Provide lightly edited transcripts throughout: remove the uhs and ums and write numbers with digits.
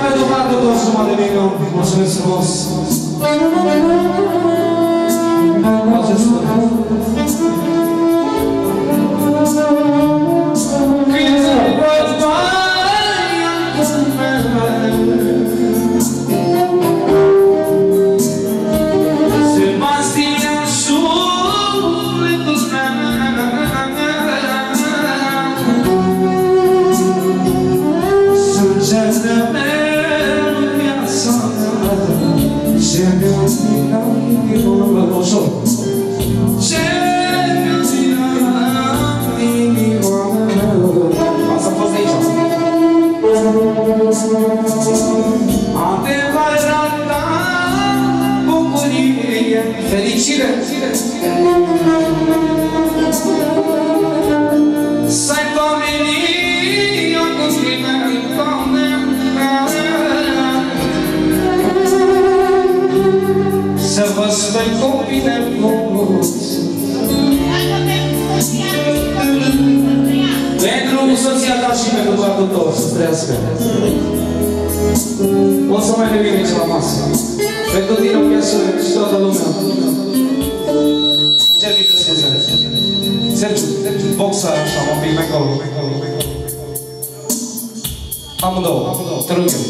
pentru băiatul tot jumătate de milion. Mulțumesc frumos. Ce spune? Fericire! Să-i pomeni eu cu tine să vă spui copii nevoți pentru soția ta și pentru băiatul tău să trăiască. O să mai revin aici la masă. Pentru tine o piesă și toată lumea. Cer mică scuze. Sergiu, boxa așa, un pic mai acolo. Amândouă, te rog eu.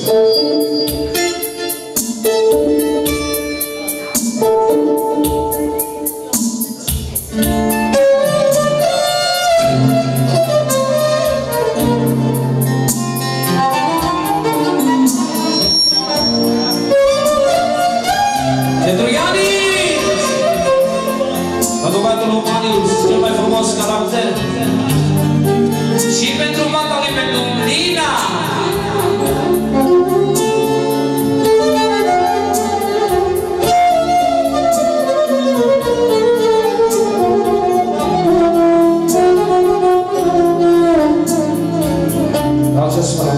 Cel mai frumos caracter. Și pentru mata lui, pentru Lina. Da, ce spune?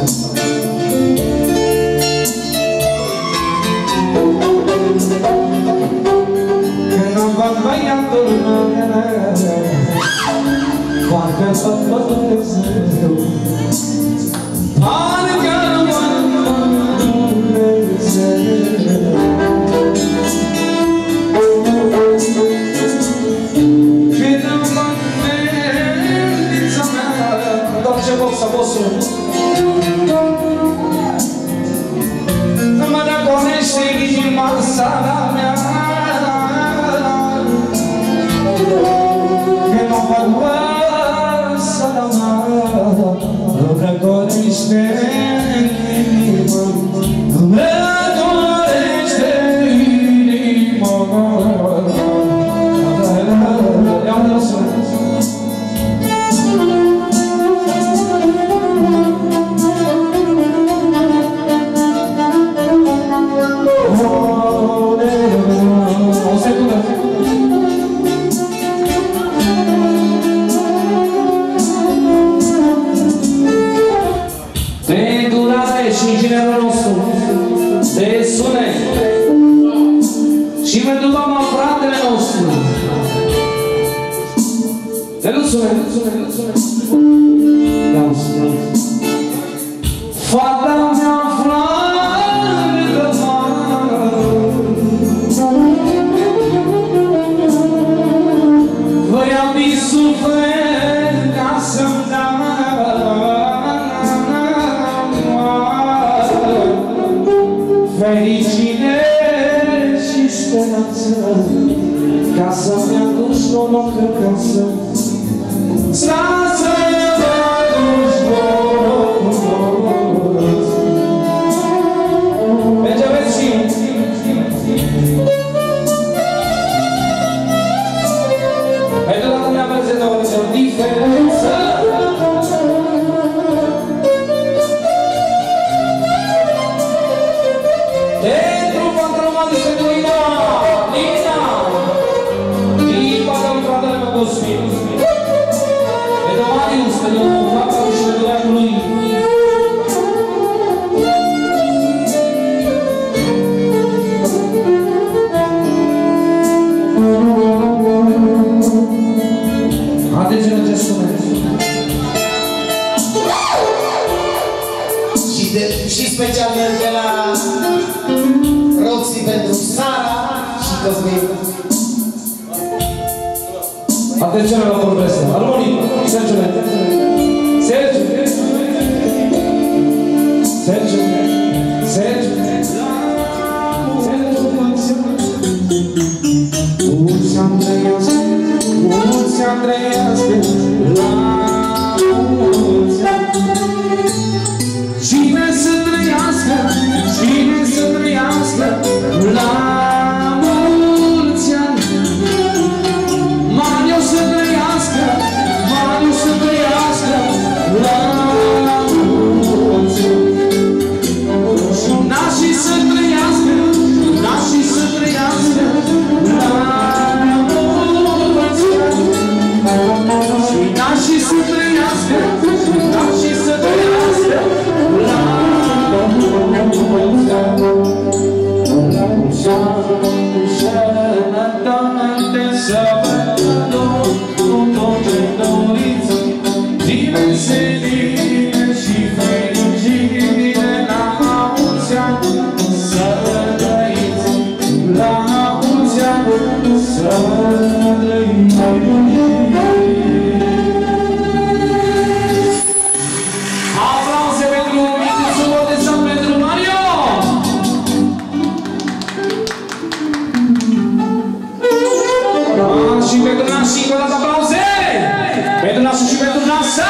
Când văd băiatul parcă tot mă Dumnezeu, parcă mă Dumnezeu. Când mă fetița mea, doar ce boxa, bossul, mă neaconește inima sara mea. Când mă fac nu preconește inima, nu preconește inima. Ia-o de la sună. O secundă. Și inginerul nostru de sunet și pentru doamna fratele nostru de sunet, fata mea fratele voiam din suflet ca să-mi dau fericire și speranță, ca să-mi aduci noroc acasă. Să-mi aduci noroc. Merge, aveți și pentru că nu aveți de o diferență. Și special de pentru Sara și Cosmin. Atențione la vorbesc. Armonii, Sergiule. Sergiule. Sergiule. Sergiule. Mulți-am trăiască, mulți-am trăiască, la mulți ani. Cine să trăiască, cine să trăiască, la mulți ani. Mario să trăiască, Mario să trăiască, la mulți ani. Și nașii să trăiască, nașii să trăiască, la mulți ani. Și nașii să trăiască, nașii să trăiască, la mulți ani. Aplauze pentru Micuțul Botezan, pentru Mario! Și pentru nas și încă o dată aplauze! Pentru nasul și pentru nasa!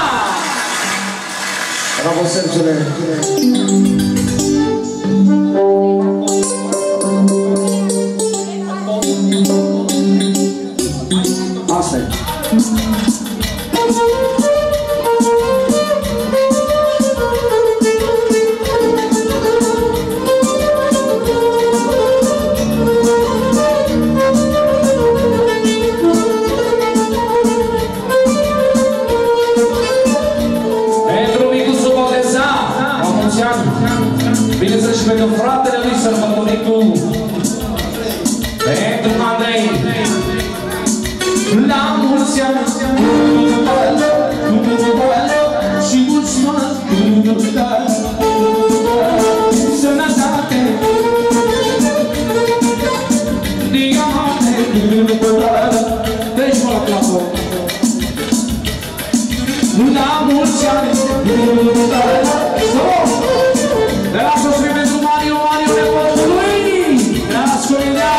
Bravo, Sergiule! Asta e. Bineînțeles și pentru fratele lui sărbătoritul, pentru Andrei. La mulți ani și mulți ani, sănătate, diamante, deci mă la clasă. La mulți ani, de la Sofie pentru Mario, Mario nepotul lui, de la Scoidea.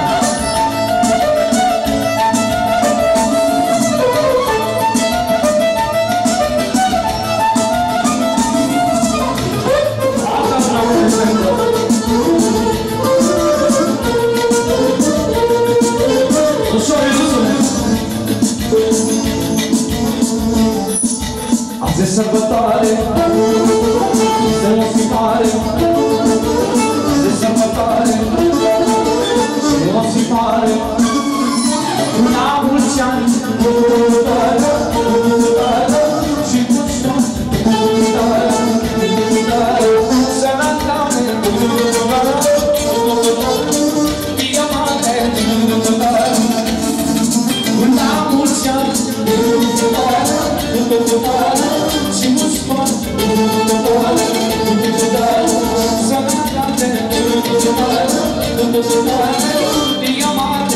Azi e sărbătoare, să nu fi mare, azi e sărbătoare, să nu fi mare. La mulți ani, și mulți ani, sănătate, diamante, la mulți ani, și mulți ani, sănătate, diamante.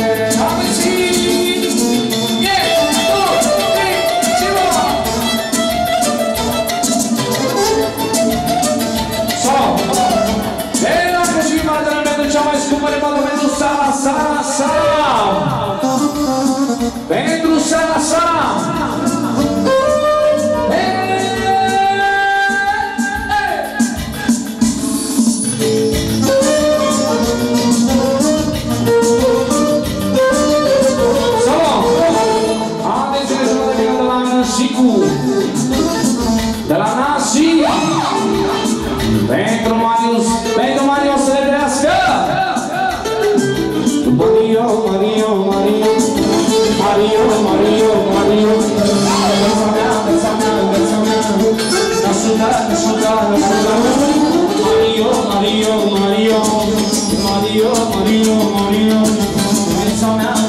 Pentru Sara, Sara! De la Nasi, pentru Marius, pentru Mario să le trească. Mario, Mario, Mario, Mario, Mario, Mario, viața mea, viața mea, viața mea, Nasuda, Nasuda, Nasuda, Mario, Mario, Mario, Mario, Mario, Mario, viața mea.